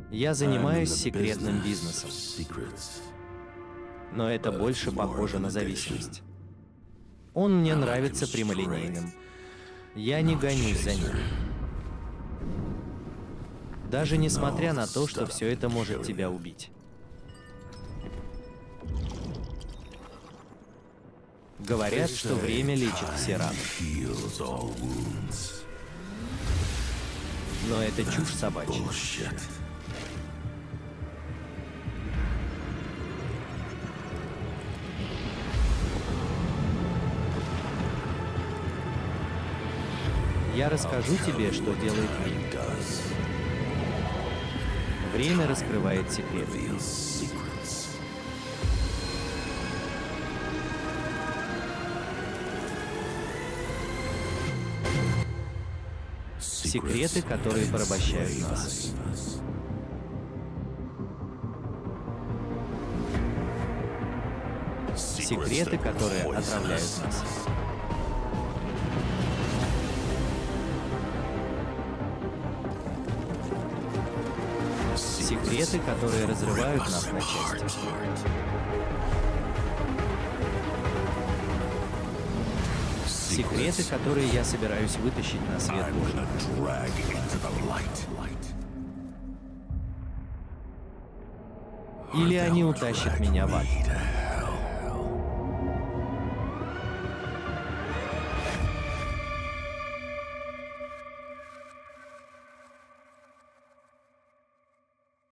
Я занимаюсь секретным бизнесом, но это больше похоже на зависимость. Он мне нравится прямолинейным. Я не гонюсь за ним. Даже несмотря на то, что все это может тебя убить. Говорят, что время лечит все раны. Но это чушь собачья. Я расскажу тебе, что делает время. Время раскрывает секреты. Секреты, которые порабощают нас. Секреты, которые отравляют нас. Секреты, которые разрывают нас на части. Секреты, которые я собираюсь вытащить на свет Божий. Или они утащат меня в ад.